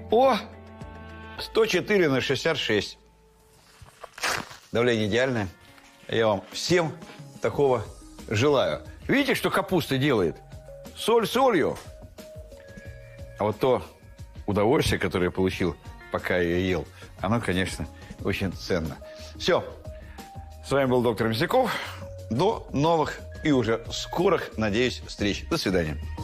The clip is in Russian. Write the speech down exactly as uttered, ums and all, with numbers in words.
О, сто четыре на шестьдесят шесть. Давление идеальное. Я вам всем такого желаю. Видите, что капуста делает? Соль солью. А вот то удовольствие, которое я получил, пока я ее ел, оно, конечно, очень ценно. Все. С вами был доктор Мясников. До новых и уже скорых, надеюсь, встреч. До свидания.